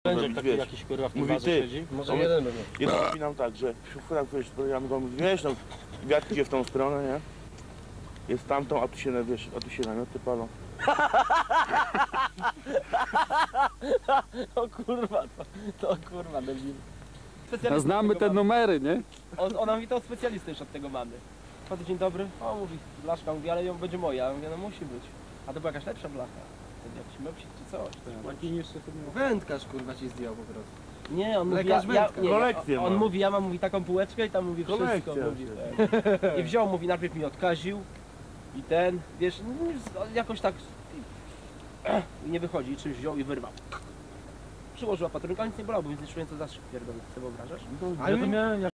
Będzie taki jakiś kurwa w tym mówi barze ty. siedzi? Może jeden będzie. Ja wspominam tak, że wiesz, ja go mówię, wiesz, no, wiatr idzie w tą stronę, nie? Jest tamtą, a tu się, wiesz, a tu się namioty palą. O kurwa, to kurwa debil. No, znamy te numery, nie? Ona mówi, to specjalista już od tego mamy. Chodzę, dzień dobry. O, mówi, blaszka, mówi, ale ją będzie moja. Ja mówię, no musi być. A to była jakaś lepsza blacha. To jakiś mopsik czy coś. Taki niższy chyba. Wędkarz kurwa ci zdjął po prostu. Nie, on mówi, Lekarz wędka. Kolekcję on ma. mówi, ja mam mówi taką półeczkę i tam mówi wszystko. Kolekcja. Mówi, tak. I wziął, mówi, najpierw mi odkaził i ten, wiesz, jakoś tak i nie wychodzi, czymś wziął i wyrwał. Przyłożyła patrynka, nic nie bolało, bo nic nie czułem, co za szyb pierdolę, sobie wyobrażasz? Ale to miałem